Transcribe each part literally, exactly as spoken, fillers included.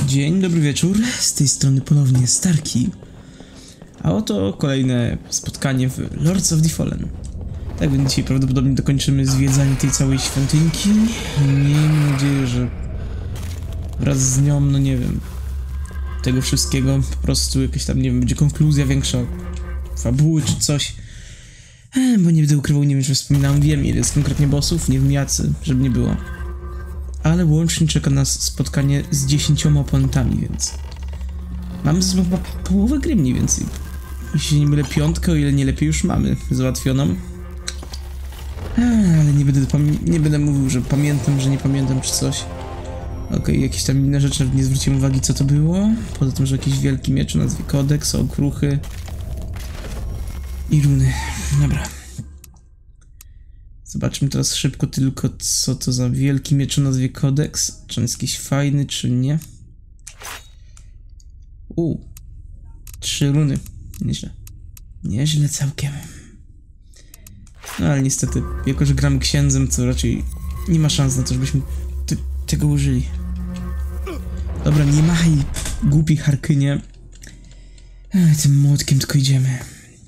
Dzień dobry wieczór, z tej strony ponownie Starki. A oto kolejne spotkanie w Lords of the Fallen. Tak więc dzisiaj prawdopodobnie dokończymy zwiedzanie tej całej świątynki. Miejmy nadzieję, że wraz z nią, no nie wiem, tego wszystkiego po prostu jakaś tam, nie wiem, będzie konkluzja większa fabuły czy coś. E, bo nie będę ukrywał, nie wiem, czy wspominałem, wiem ile jest konkretnie bossów, nie wiem jacy, żeby nie było. Ale łącznie czeka nas spotkanie z dziesięcioma oponentami, więc mamy ze sobą chyba połowę gry mniej więcej. Jeśli nie mylę, piątkę, o ile nie lepiej, już mamy załatwioną. A, ale nie będę, nie będę mówił, że pamiętam, że nie pamiętam czy coś. Okej, okay, jakieś tam inne rzeczy, nie zwróciłem uwagi, co to było. Poza tym, że jakiś wielki miecz o nazwie Kodeks, okruchy i runy. Dobra. Zobaczmy teraz szybko tylko, co to za wielki miecz o nazwie Kodeks. Czy on jest jakiś fajny, czy nie? U, trzy runy. Nieźle. Nieźle całkiem. No ale niestety, jako że gramy księdzem, to raczej nie ma szans na to, żebyśmy ty tego użyli. Dobra, nie machaj, głupi Harkynie. Ech, tym młotkiem tylko idziemy.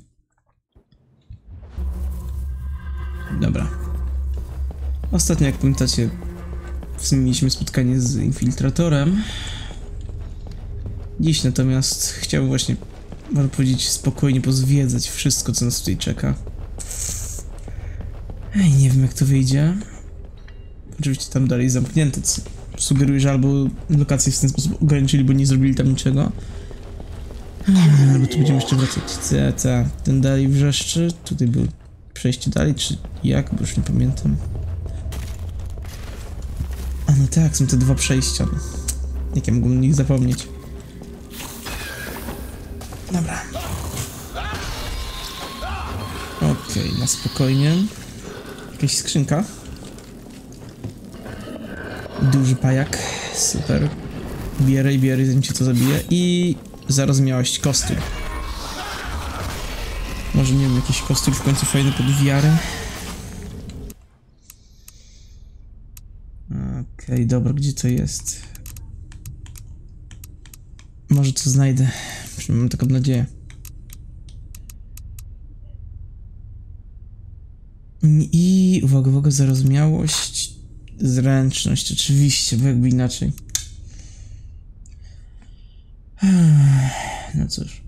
Dobra. Ostatnio, jak pamiętacie, w sumie mieliśmy spotkanie z infiltratorem. Dziś natomiast chciałbym właśnie, można powiedzieć, spokojnie pozwiedzać wszystko, co nas tutaj czeka. Ej, nie wiem jak to wyjdzie. Oczywiście tam dalej zamknięte, co sugeruje, że albo lokację w ten sposób ograniczyli, bo nie zrobili tam niczego. Albo tu będziemy jeszcze wracać. C, C, ten dalej wrzeszczy. Tutaj był przejście dalej, czy jak? Bo już nie pamiętam. A no tak, są te dwa przejścia. Jak ja mógłbym o nich zapomnieć? Dobra. Okej, okay, na spokojnie. Jakaś skrzynka. Duży pajak. Super. Bierę i bierę, zanim cię to zabije. I zarozumiałość kostur. Może nie wiem, jakiś kostur w końcu fajny pod wiarę. Okej, okay, dobra, gdzie to jest? Może to znajdę. Przynajmniej mam taką nadzieję. I uwaga, uwaga, zarozumiałość, zręczność, oczywiście, bo jakby inaczej. No cóż.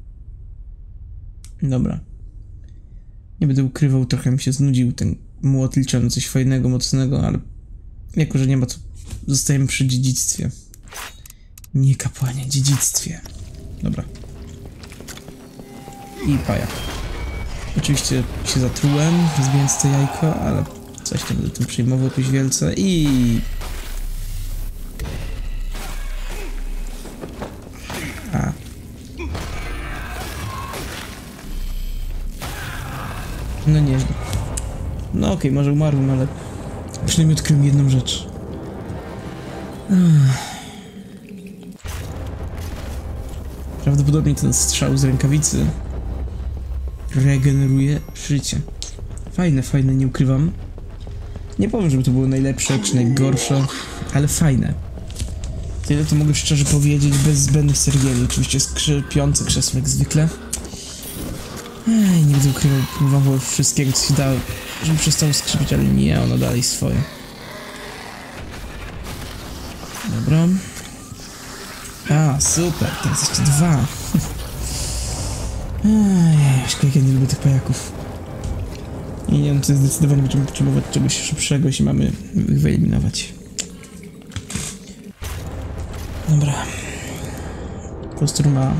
Dobra. Nie będę ukrywał, trochę mi się znudził ten młot liczony, coś fajnego, mocnego, ale jako, że nie ma, to zostajemy przy dziedzictwie. Nie kapłanie, dziedzictwie. Dobra. I pajak. Oczywiście się zatrułem, zbijając to jajko, ale coś tam będę tym przejmował jakoś wielce i... A. No nieźle. No okej, okay, może umarłem, ale przynajmniej odkryłem jedną rzecz. Ach. Prawdopodobnie ten strzał z rękawicy regeneruje życie. Fajne, fajne, nie ukrywam. Nie powiem, żeby to było najlepsze czy najgorsze, ale fajne. Tyle to mogę szczerze powiedzieć, bez zbędnych sergieli. Oczywiście skrzypiące krzesło jak zwykle. Ej, nie będę ukrywał, próbował wszystkiego, co się dało, żeby przestało skrzypić, ale nie, ono dalej swoje. Dobra. A, super, teraz jeszcze dwa. Ej, szkoda, jak ja nie lubię tych pajaków. I nie wiem, to zdecydowanie będziemy potrzebować czegoś szybszego, jeśli mamy ich wyeliminować. Dobra. Kostur ma...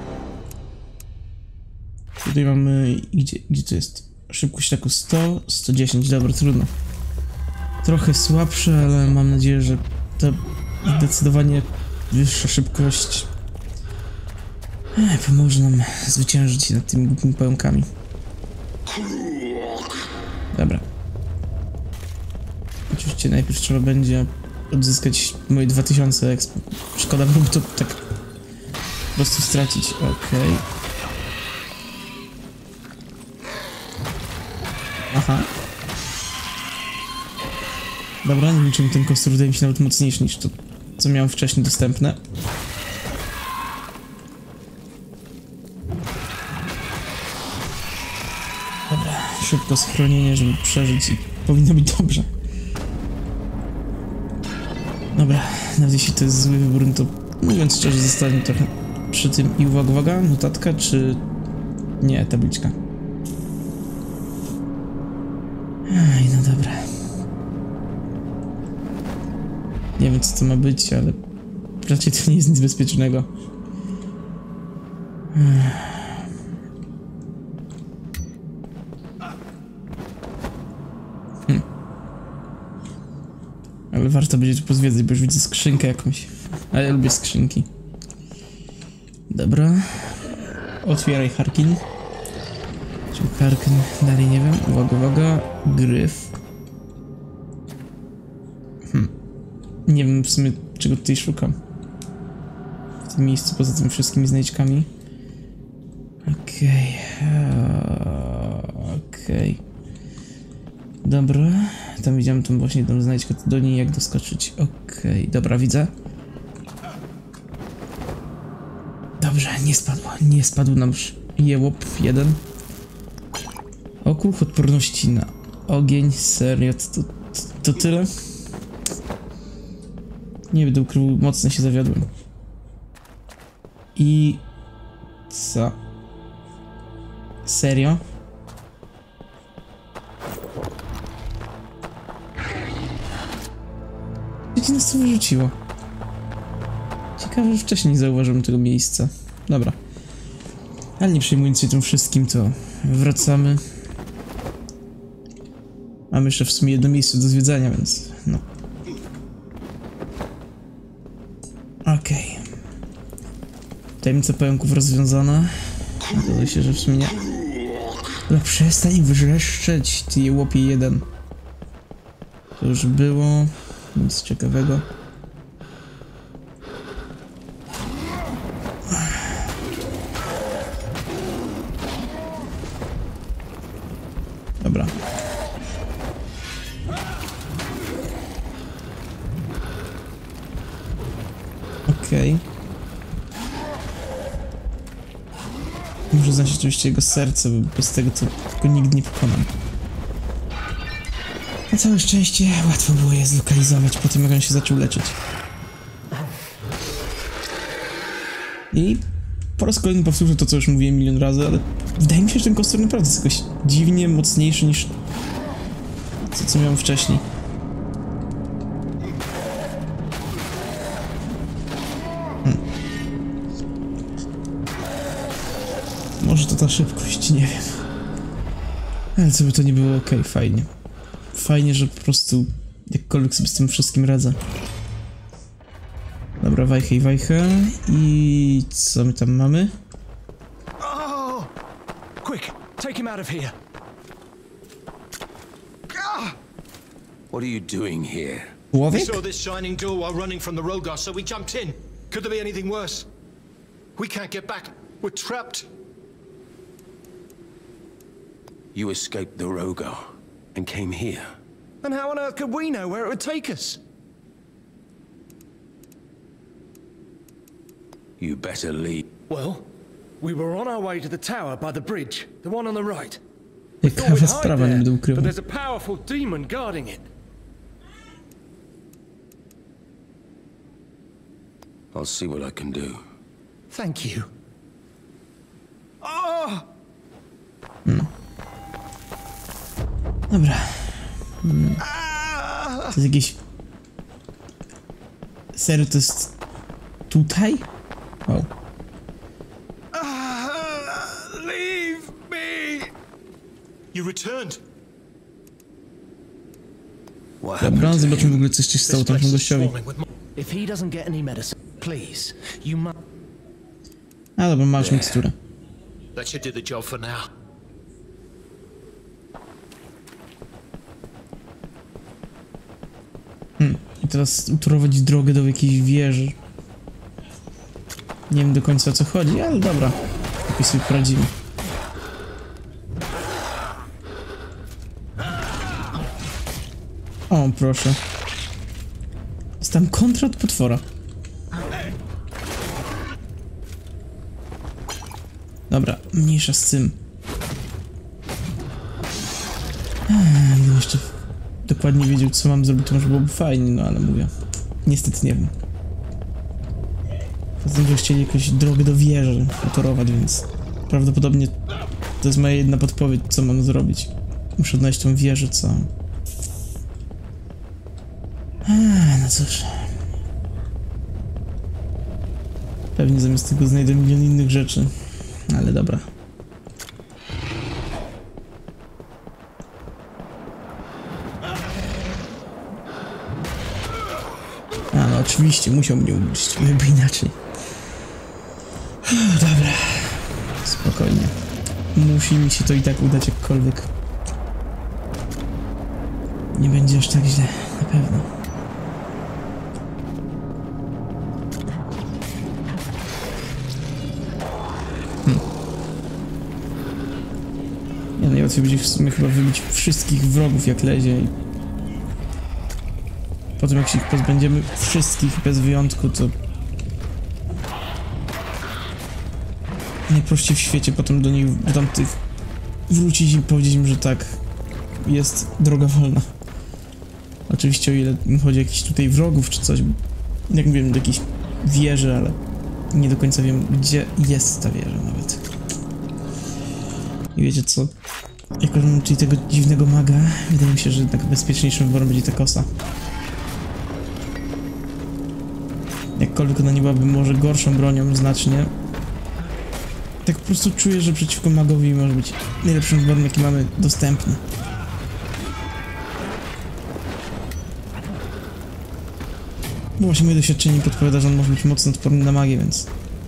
Tutaj mamy... Gdzie, gdzie to jest? Szybkość taku sto, sto dziesięć, dobra, trudno. Trochę słabsze, ale mam nadzieję, że to zdecydowanie wyższa szybkość Ej, pomoże nam zwyciężyć nad tymi głupimi pająkami. Dobra. Oczywiście najpierw trzeba będzie odzyskać moje dwa tysiące exp. Szkoda byłoby to tak po prostu stracić. Okej. Okay. Aha. Dobra, nie wiem, czemu ten kostur wydaje mi się nawet mocniejszy niż to co miałem wcześniej dostępne. Dobra, szybko schronienie, żeby przeżyć i powinno być dobrze. Dobra, nawet jeśli to jest zły wybór, no to mówiąc szczerze, zostałem trochę przy tym. I uwaga, uwaga, notatka, czy... Nie, tabliczka. Ej, no dobra. Nie wiem, co to ma być, ale raczej to nie jest nic bezpiecznego. Hmm. Ale warto będzie tu pozwiedzać, bo już widzę skrzynkę jakąś. A ja lubię skrzynki. Dobra. Otwieraj, Harkin. Czy Harkin? Dalej nie wiem. Uwaga, uwaga. Gryf. Hmm. Nie wiem w sumie, czego tutaj szukam. W tym miejscu, poza tymi wszystkimi znajdźkami. Okej. Okay. Okej. Okay. Dobra. Tam widziałem tą właśnie tą znajdźkę, do niej jak doskoczyć. Okej. Okay. Dobra, widzę. Dobrze, nie spadło. Nie spadł nam jełop jeden. Okruch odporności na ogień. Serio, to, to, to tyle? Nie będę ukrył, mocno się zawiodłem. I... co? Serio? Gdzie nas to wyrzuciło? Ciekawe, że wcześniej nie zauważyłem tego miejsca. Dobra. Ale nie przejmując się tym wszystkim, to wracamy. Mamy jeszcze w sumie jedno miejsce do zwiedzania, więc no. Okej. Okay. Tajemnica pająków rozwiązana. Zdaje się, że w sumie nie. No przestań wrzeszczeć, ty jełopie jeden. To już było. Nic ciekawego. Dobra. Okej. Okay. Muszę znać oczywiście jego serce, bo bez tego to go nigdy nie pokonam. Na całe szczęście łatwo było je zlokalizować po tym, jak on się zaczął leczyć. I po raz kolejny powtórzę to, co już mówiłem milion razy, ale wydaje mi się, że ten kostur naprawdę jest jakoś dziwnie mocniejszy niż to, co miałem wcześniej. Hmm. Może to ta szybkość, nie wiem. Ale co by to nie było, okej, okay, fajnie. Fajnie, że po prostu jakkolwiek sobie z tym wszystkim radzę. Dobra, wajchę i wajchę. I co my tam mamy? Oh! Quick, take him out of here. What are you doing here? We Człowiek? saw this shining door while running from the Rogar, so we jumped in. Could there be anything worse? We can't get back. We're trapped. You escaped the Rogar and came here. And how on earth could we know where it would take us? You better leave. Well, we were on our way to the tower by the bridge, the one on the right. Thought Ciekawa we'd hide sprawa, nie there, będę but ukrywał. there's a powerful demon guarding it. I'll see what I can do. Thank you. Oh! Dobra. Hmm. To jest jakieś... Serio, to jest... tutaj? Wow. Leave me! You returned. What happened Dobra, to zobaczmy w him? ogóle, co jeszcze się stało This tamtemu place is gościowi. swarming with mo- If he doesn't get any medicine, please, you must. A dobra, masz miksturę. That should do the job for now. Hmm. I teraz utorować drogę do jakiejś wieży. Nie wiem do końca o co chodzi, ale dobra. Jakoś sobie poradzimy. O, proszę. Dostałem kontra od potwora. Dobra, mniejsza z tym. Eee, gdybym jeszcze dokładnie wiedział, co mam zrobić, to może byłoby fajnie, no ale mówię. Niestety nie wiem. Poza tym, że chcieli jakąś drogę do wieży utorować, więc prawdopodobnie to jest moja jedna podpowiedź, co mam zrobić. Muszę odnaleźć tą wieżę, co... Eee, no cóż... Pewnie zamiast tego znajdę milion innych rzeczy. Ale dobra. A no oczywiście, musiał mnie ubić, jakby inaczej. Uff, dobra. Spokojnie. Musi mi się to i tak udać jakkolwiek. Nie będzie aż tak źle, na pewno. Ja najłatwiej będzie w sumie chyba wybić wszystkich wrogów jak lezie i... Potem jak się ich pozbędziemy wszystkich bez wyjątku, to... Najprościej w świecie potem do nich, do tamtych wrócić i powiedzieć im, że tak, jest droga wolna. Oczywiście o ile chodzi o jakichś tutaj wrogów czy coś, jak wiem, do jakiejś wieży, ale nie do końca wiem, gdzie jest ta wieża nawet. I wiecie co? Jako że mam czyli tego dziwnego maga, wydaje mi się, że jednak bezpieczniejszym wyborem będzie ta kosa. Jakkolwiek ona nie byłaby może gorszą bronią znacznie, tak po prostu czuję, że przeciwko magowi może być najlepszym wyborem, jaki mamy dostępny. Bo właśnie moje doświadczenie mi podpowiada, że on może być mocno odporny na magię, więc...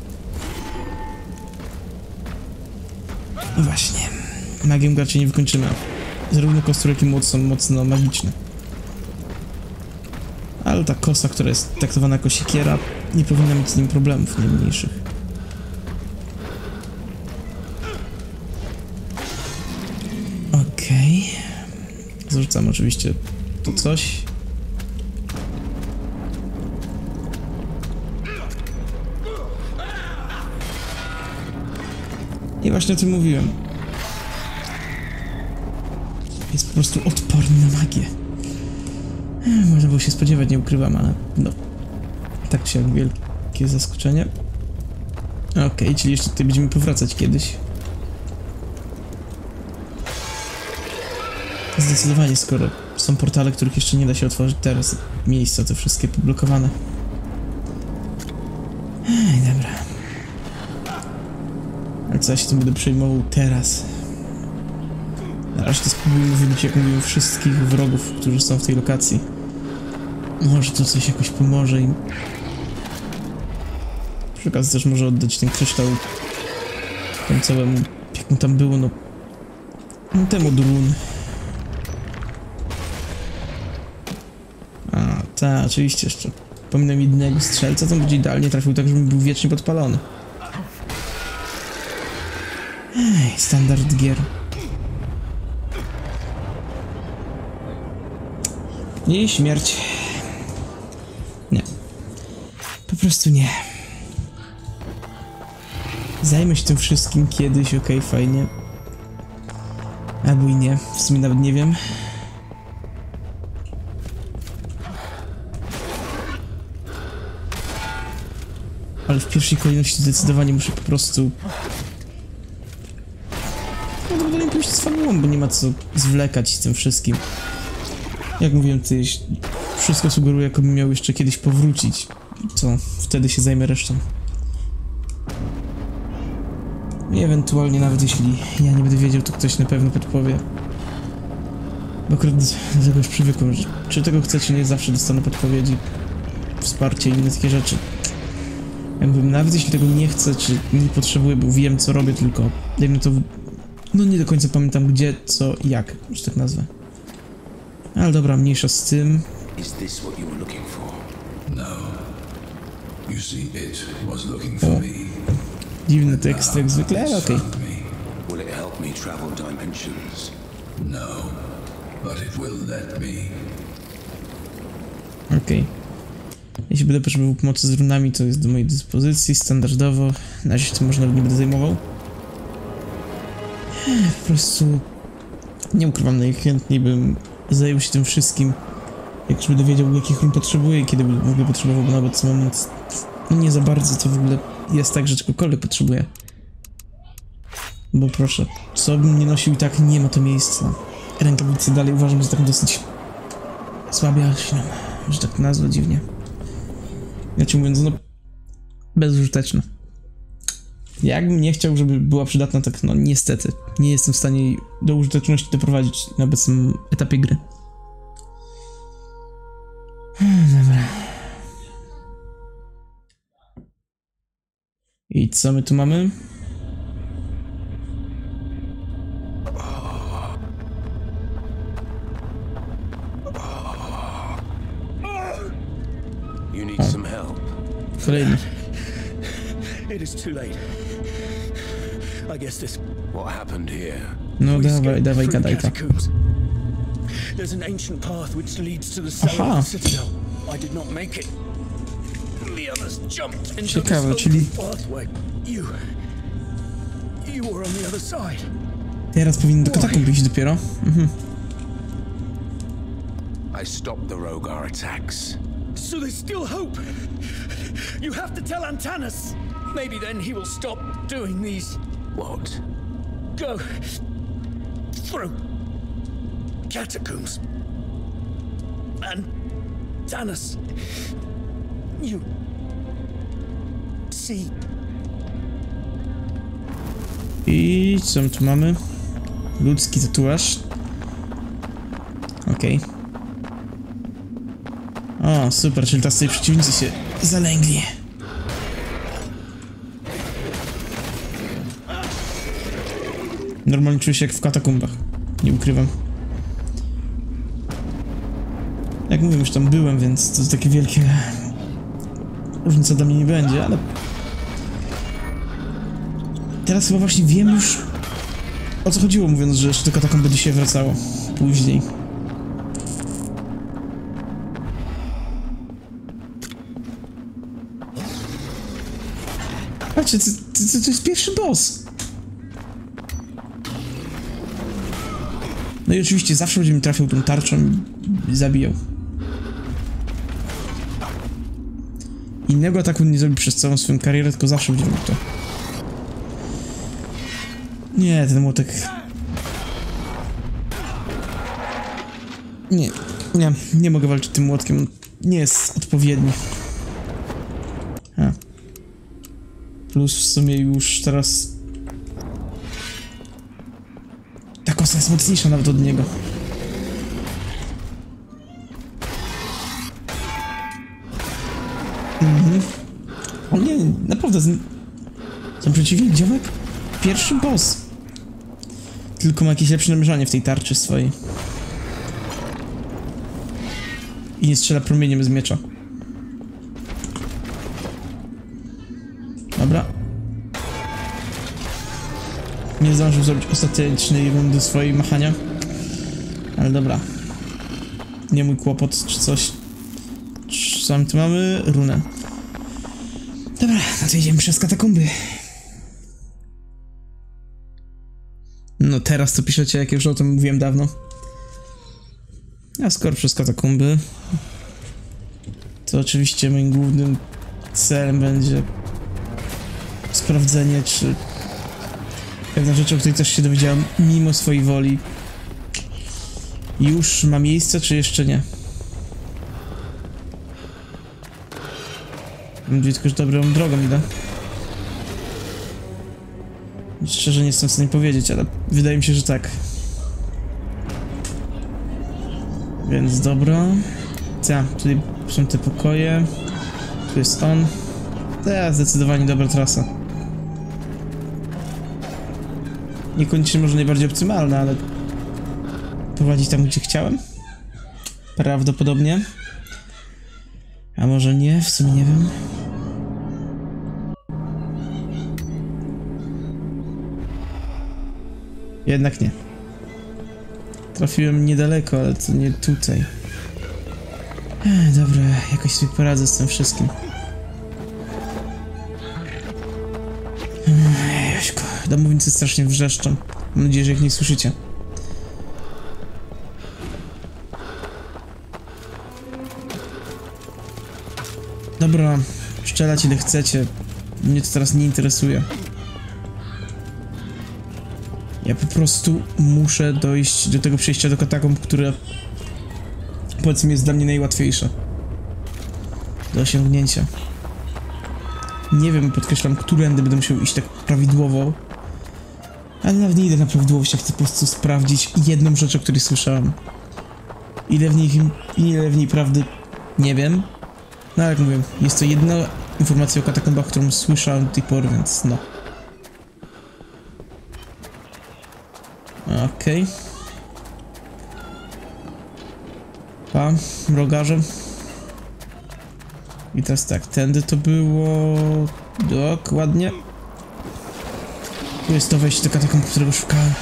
No właśnie. Magię raczej nie wykończymy. Zarówno kostury, jak i młot są mocno magiczne. Ale ta kosa, która jest traktowana jako siekiera, nie powinna mieć z nim problemów najmniejszych. Okej. Okay. Zarzucam oczywiście to coś. I właśnie o tym mówiłem. Jest po prostu odporny na magię. Można było się spodziewać, nie ukrywam, ale no... Tak czy jak wielkie zaskoczenie. Okej, okay, czyli jeszcze tutaj będziemy powracać kiedyś. Zdecydowanie, skoro są portale, których jeszcze nie da się otworzyć teraz. Miejsca te wszystkie poblokowane. Ej, dobra. Ale co ja się tym będę przejmował teraz? Na razie to spróbujmy wybić, jak mówiłem, wszystkich wrogów, którzy są w tej lokacji. Może to coś jakoś pomoże im. Przy okazji też może oddać ten kryształ temu całemu, jak mu tam było, no... no temu drun. A, tak, oczywiście jeszcze. Pominam jednego strzelca, to będzie idealnie trafił tak, żebym był wiecznie podpalony. Ej, standard gier. Nie, śmierć. Nie. Po prostu nie. Zajmę się tym wszystkim kiedyś, okej, okay, fajnie. Albo i nie, w sumie nawet nie wiem. Ale w pierwszej kolejności zdecydowanie muszę po prostu... No to będę pójść z fabułą, bo nie ma co zwlekać z tym wszystkim. Jak mówiłem, ty wszystko sugeruje, jakbym miał jeszcze kiedyś powrócić. Co? Wtedy się zajmę resztą. I ewentualnie nawet jeśli ja nie będę wiedział, to ktoś na pewno podpowie. Bo akurat do tego już przywykłem, że czy tego chcę, czy nie, zawsze dostanę podpowiedzi, wsparcie i inne takie rzeczy. Jakbym nawet jeśli tego nie chcę, czy nie potrzebuję, bo wiem, co robię, tylko dajmy to... No nie do końca pamiętam gdzie, co, jak, że tak nazwę. Ale dobra, mniejsza z tym. Is this what you were looking for? No. You see, it was looking for me. Dziwny tekst, jak zwykle, ale okej. Okay. Will it help me travel dimensions? No, but it will let me. Okej. Okay. Jeśli będę potrzebował pomocy z runami, to jest do mojej dyspozycji, standardowo. Na razie się tym może nawet nie będę zajmował. Po prostu nie ukrywam, najchętniej bym zajął się tym wszystkim. Jak już będę wiedział, jakich run potrzebuję i kiedy w ogóle potrzebował, bo na obecny moment no nie za bardzo to w ogóle jest tak, że czegokolwiek potrzebuję. Bo proszę, co bym nie nosił i tak nie ma to miejsca. Rękawice dalej uważam za tak dosyć słabiaśną, że tak nazwę dziwnie. Inaczej mówiąc, no bezużyteczne. Jakbym nie chciał, żeby była przydatna, tak no niestety nie jestem w stanie jej do użyteczności doprowadzić na obecnym etapie gry. Dobra. I co my tu mamy? You need some help. Kolejny. It is too late. I guess this. What happened here? No we dawaj, escaped dawaj, through the gadaj to. catacombs. There's an ancient path which leads to the cellar Aha. of the citadel. I did not make it. The others jumped into Ciekawe, this czyli- open pathway. You. You were on the other side. Teraz powinien do katakumb iść dopiero. Mhm. I stopped the Rogar attacks. So there's still hope. You have to tell Antanas. Maybe then he will stop doing these. What? Go through catacombs. Antanas. You see. I co my tu mamy? Ludzki tatuaż. Okej. Okay. O, super, czyli teraz tutaj przeciwnicy się zalęgli. Normalnie czuję się jak w katakumbach. Nie ukrywam. Jak mówię, już tam byłem, więc to jest takie wielkie... różnica dla mnie nie będzie, ale... Teraz chyba właśnie wiem już, o co chodziło, mówiąc, że jeszcze do katakumb będzie się wracało później. Patrzcie, to, to, to jest pierwszy boss. No i oczywiście zawsze będzie mi trafiał tą tarczą i zabijał. Innego ataku nie zrobi przez całą swoją karierę, tylko zawsze będzie mógł to. Nie, ten młotek... Nie, nie, nie mogę walczyć tym młotkiem, on nie jest odpowiedni. A. Plus w sumie już teraz... Ta kosa jest mocniejsza nawet od niego. Mhm. O nie, naprawdę, ten przeciwnik dziołek? Pierwszy boss. Tylko ma jakieś lepsze namierzanie w tej tarczy swojej. I nie strzela promieniem z miecza. Dobra. Nie zdążył zrobić ostatecznej rundy swojej machania. Ale dobra. Nie mój kłopot, czy coś. Co my tu mamy? Runę. Dobra, no to idziemy przez katakumby. No teraz to piszecie, jak już o tym mówiłem dawno. A skoro przez katakumby, to oczywiście moim głównym celem będzie sprawdzenie, czy pewna rzecz, o której też się dowiedziałem mimo swojej woli, już ma miejsce, czy jeszcze nie. Mam nadzieję tylko, że dobrą drogą idę. Szczerze nie jestem w stanie powiedzieć, ale wydaje mi się, że tak. Więc dobra. Ta, tutaj są te pokoje. Tu jest on. Ta, zdecydowanie dobra trasa. Niekoniecznie może najbardziej optymalna, ale prowadzi tam, gdzie chciałem. Prawdopodobnie. A może nie, w sumie nie wiem. Jednak nie. Trafiłem niedaleko, ale to nie tutaj. Ech, dobra, jakoś sobie poradzę z tym wszystkim. Jeźko, domownicy strasznie wrzeszczą. Mam nadzieję, że ich nie słyszycie. Dobra, strzelać ile chcecie. Mnie to teraz nie interesuje. Ja po prostu muszę dojść do tego przejścia do katakomb, które powiedzmy jest dla mnie najłatwiejsze do osiągnięcia. Nie wiem, podkreślam, którędy będę musiał iść tak prawidłowo. Ale nawet nie idę na prawidłowość, ja chcę po prostu sprawdzić jedną rzecz, o której słyszałem. Ile w niej, ile w niej prawdy, nie wiem. No jak mówię, jest to jedna informacja o katakombach, którą słyszałem do tej pory, więc no. Okej. Okay. Pa, mrogarze. I teraz tak, tędy to było... Dokładnie. Tu jest to wejście do katakomb, którego szukałem.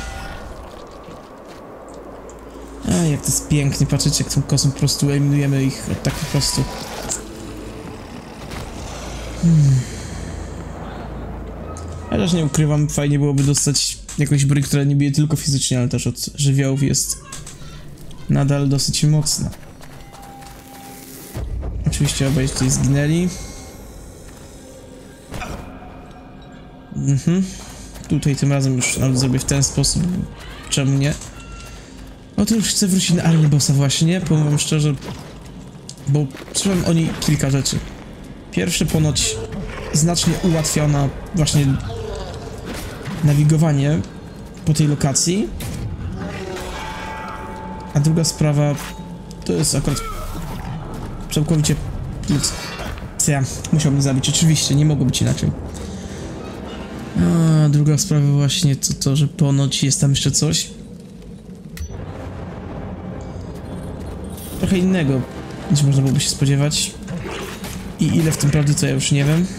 A jak to jest pięknie, patrzcie jak tą kosą po prostu eliminujemy ich tak po prostu. Hmm. Ja też nie ukrywam, fajnie byłoby dostać jakąś broń, która nie bije tylko fizycznie, ale też od żywiołów jest nadal dosyć mocna. Oczywiście obaj tutaj zginęli. Mhm. Tutaj tym razem już nawet zrobię w ten sposób. Czemu nie? No to już chcę wrócić na armię bossa właśnie, powiem wam szczerze. Bo słyszałem o niej kilka rzeczy. Pierwsze ponoć znacznie ułatwiona właśnie nawigowanie po tej lokacji. A druga sprawa to jest akurat całkowicie... Co ja? Musiał mnie zabić, oczywiście, nie mogło być inaczej. A druga sprawa właśnie to to, że ponoć jest tam jeszcze coś trochę innego niż można byłoby się spodziewać. I ile w tym prawdy, to ja już nie wiem.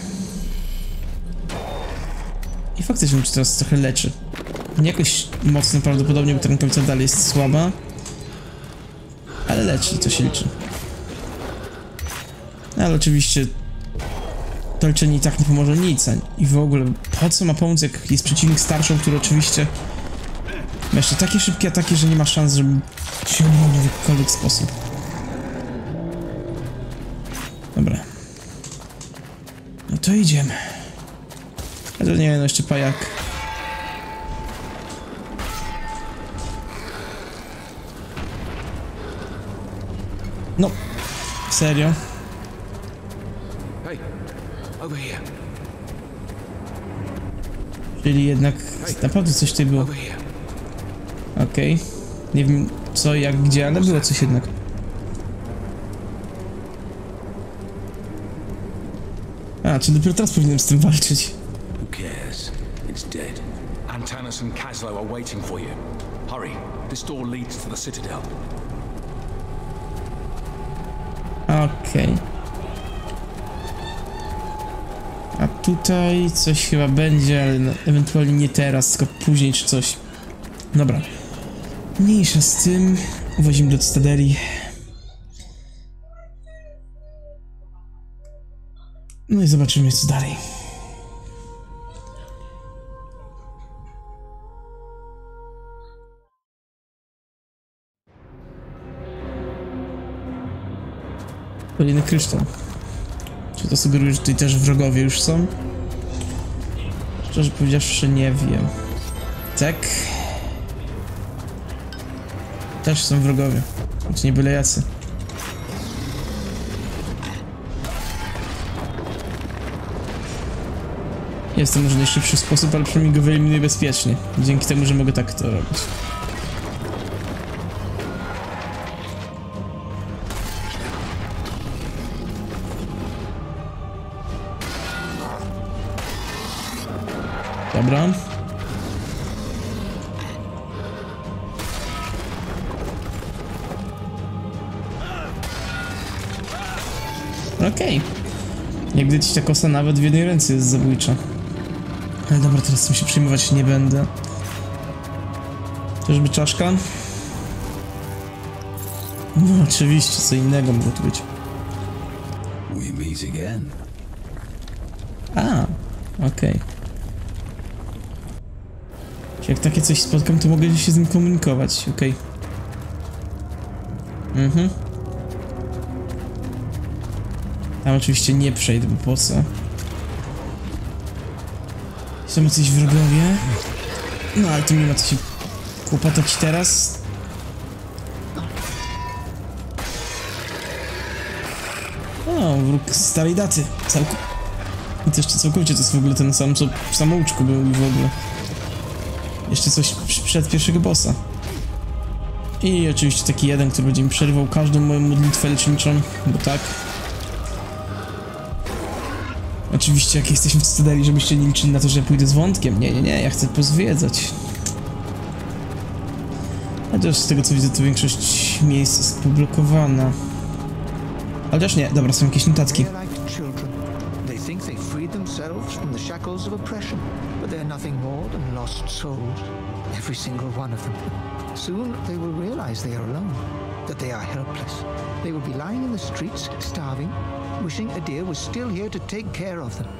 I faktycznie mi się teraz trochę leczy. Nie jakoś mocno prawdopodobnie, bo ta rękawica dalej jest słaba. Ale leczy, to się liczy. Ale oczywiście to leczenie i tak nie pomoże nic. I w ogóle po co ma pomóc, jak jest przeciwnik starszą, który oczywiście ma jeszcze takie szybkie ataki, że nie ma szans, żeby się obronił w jakikolwiek sposób. Dobra. No to idziemy. A to nie wiem, no jeszcze pajak. No. Serio? Hey, over here. Czyli jednak naprawdę coś tutaj było. Over here. Okej. Okay. Nie wiem co, jak, gdzie, ale było coś jednak. A, czy dopiero teraz powinienem z tym walczyć? Who cares? It's dead. Antanas and Kaslo are waiting for you. Hurry. This door leads to the Citadel. Okej. Okay. A tutaj coś chyba będzie, ale no, ewentualnie nie teraz, tylko później czy coś. Dobra. Mniejsza z tym. Uwozimy do Cytadeli. No i zobaczymy co dalej. Kolejny kryształ. Czy to sugeruje, że tutaj też wrogowie już są? Szczerze powiedziawszy, nie wiem. Tak. Też są wrogowie. Choć nie byle jacy. Jest to może najszybszy sposób, ale przynajmniej go wyeliminuję bezpiecznie. Dzięki temu, że mogę tak to robić. Dobra. Okej. Okay. Jak widać, ta kosa nawet w jednej ręce jest zabójcza. Ale dobra, teraz tym się przejmować nie będę. Czyżby czaszka? No oczywiście, co innego mogło tu być. we meet again. A, okej. Okay. Jak takie coś spotkam, to mogę się z nim komunikować, okej. Okay. Mhm. Tam oczywiście nie przejdę, bo po co? Są coś wrogowie. No ale tu nie ma co się kłopotać teraz. O, wróg starej daty. Całku... I to jeszcze całkowicie to jest w ogóle ten sam, co w samouczku był i w ogóle. Jeszcze coś przed pierwszego bossa. I oczywiście taki jeden, który będzie mi przerywał każdą moją modlitwę leczniczą, bo tak. Oczywiście jak jesteśmy w Cytadeli, żebyście nie liczyli na to, że ja pójdę z wątkiem. Nie, nie, nie, ja chcę pozwiedzać. Chociaż z tego co widzę, to większość miejsc jest poblokowana. Chociaż nie, dobra, są jakieś notatki. They think they freed themselves from the shackles of oppression, but they're nothing more than lost souls. Every single one of them. Soon they will realize they are alone, that they are helpless. They will be lying in the streets, starving, wishing Adir was still here to take care of them.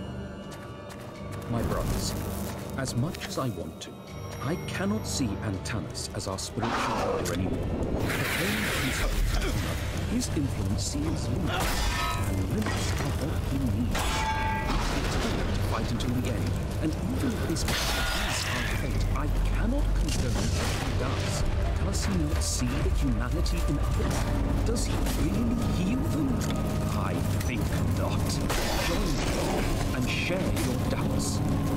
My brothers, as much as I want to, I cannot see Antanas as our spiritual leader anymore. The pain he's up to another, his influence seems limited, and limits are what he needs. He's determined to fight until the end, and even if this is our fate, I cannot condone what he does. Does he not see the humanity in others? Does he really heal them? I think not. Join me and share your doubts.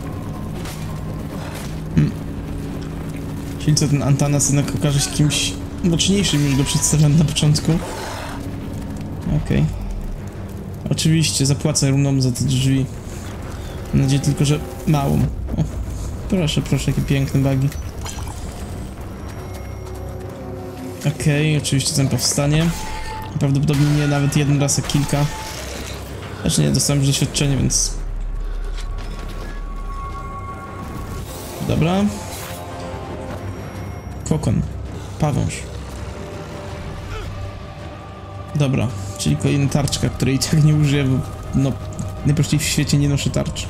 Hmm. Czyli co, ten Antanas jednak okaże się kimś mocniejszym niż go przedstawiano na początku. Okej. Okay. Oczywiście zapłacę runą za te drzwi. Mam nadzieję tylko, że małą. O, proszę, proszę, jakie piękne bugi. Okej, okay, oczywiście ten powstanie. Prawdopodobnie nie nawet jeden raz, a kilka. Znaczy nie, dostałem już doświadczenie, więc... Dobra. Kokon. Pawąż. Dobra, czyli kolejna tarczka, której i tak nie użyję, bo no najprościej w świecie nie noszę tarcz.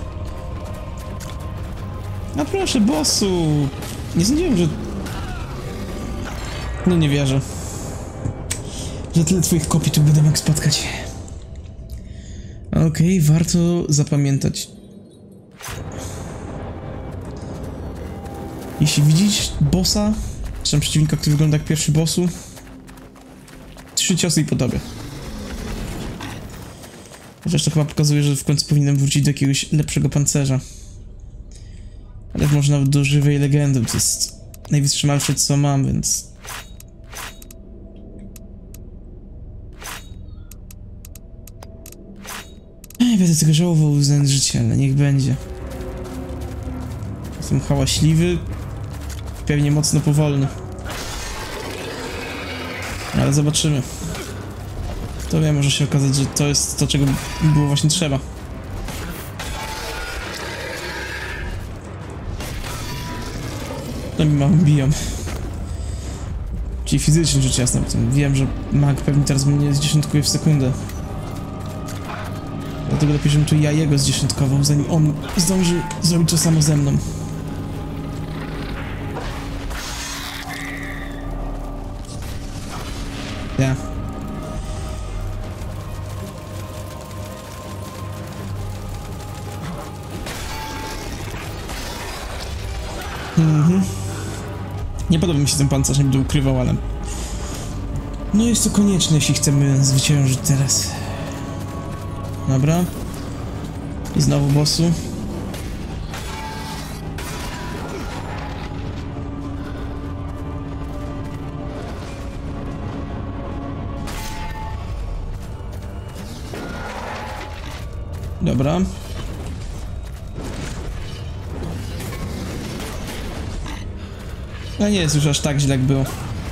A proszę, bossu! Nie sądziłem, że... No nie wierzę. Że tyle twoich kopii tu będę mógł spotkać. Okej, okay, warto zapamiętać. Jeśli widzisz bossa, czy tam przeciwnika, który wygląda jak pierwszy bossu, trzy ciosy i po tobie. Chociaż to chyba pokazuje, że w końcu powinienem wrócić do jakiegoś lepszego pancerza. Ale może nawet do żywej legendy, to jest najwytrzymalsze co mam, więc... Ej, będę tego żałował uznać życie, ale niech będzie. Jestem hałaśliwy, pewnie mocno powolny. Ale zobaczymy. To wiem, może się okazać, że to jest to, czego było właśnie trzeba. No mi mało biją. Czyli fizycznie rzecz jasna, bo wiem, że mag pewnie teraz mnie zdziesiątkuje w sekundę. Dlatego lepiej, żebym to ja jego zdziesiątkował, zanim on zdąży zrobić to samo ze mną. Ja. Mhm. Nie podoba mi się ten pancerz, nie będę ukrywał, ale... No jest to konieczne, jeśli chcemy zwyciężyć teraz. Dobra. I znowu bossu. Dobra. No nie jest już aż tak źle jak było.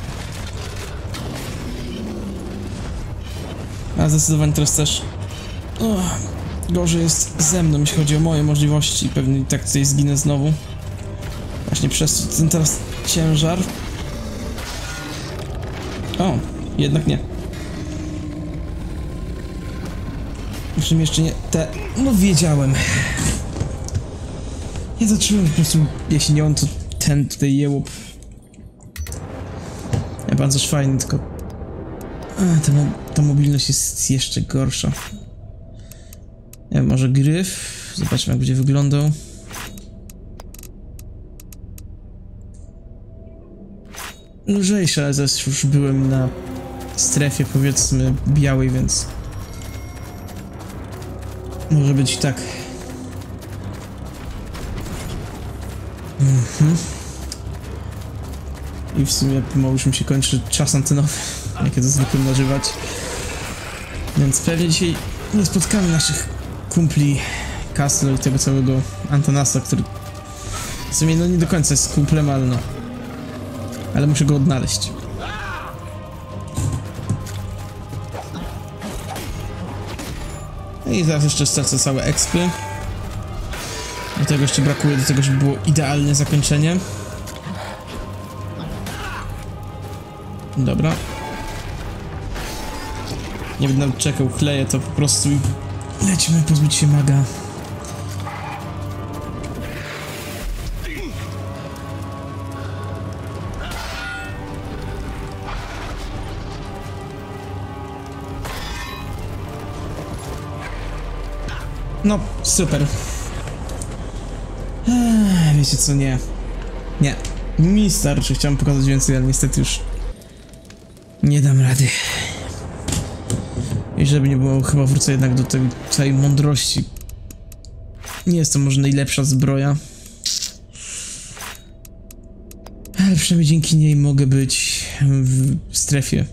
A zdecydowanie teraz też... Oh, gorzej jest ze mną, jeśli chodzi o moje możliwości. Pewnie i tak tutaj zginę znowu. Właśnie przez ten teraz ciężar. O, jednak nie. Jeszcze jeszcze nie te... No wiedziałem. Ja zacząłem po prostu, jeśli nie on, to ten tutaj jełop. Ja pancerz fajny, tylko... A, ta, mo ta mobilność jest jeszcze gorsza. Nie wiem, może gryf? Zobaczmy, jak będzie wyglądał. Lżejszy, ale zaraz już byłem na strefie, powiedzmy, białej, więc... Może być i tak. Mhm. I w sumie pomału już mi się kończy czas antenowy, jakie to zwykle nażywać. Więc pewnie dzisiaj nie spotkamy naszych kumpli Castle i tego całego Antanasa, który w sumie no nie do końca jest kumplem, ale no. Ale muszę go odnaleźć. I zaraz jeszcze stracę całe expy. Do tego jeszcze brakuje, do tego, żeby było idealne zakończenie. Dobra. Nie będę czekał, chleję to po prostu i lecimy pozbyć się maga. No, super. Eee, wiecie co, nie. Nie. Mi starczy, chciałem pokazać więcej, ale niestety już nie dam rady. I żeby nie było, chyba wrócę jednak do tej całej mądrości. Nie jest to może najlepsza zbroja. Ale przynajmniej dzięki niej mogę być w strefie.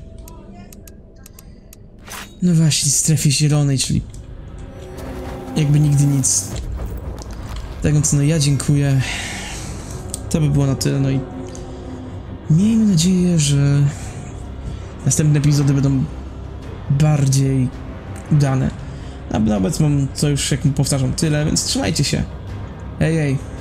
No właśnie, w strefie zielonej, czyli jakby nigdy nic. Tak więc no ja dziękuję. To by było na tyle, no i miejmy nadzieję, że następne epizody będą bardziej udane. A na obecnie mam, co już jak powtarzam, tyle, więc trzymajcie się. Hej, hej.